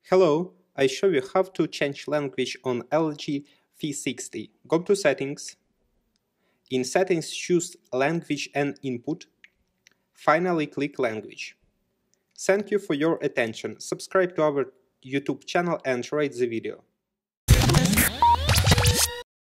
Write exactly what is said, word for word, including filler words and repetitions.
Hello, I show you how to change language on L G V sixty. Go to Settings. In Settings, choose Language and Input. Finally, click Language. Thank you for your attention. Subscribe to our YouTube channel and rate the video.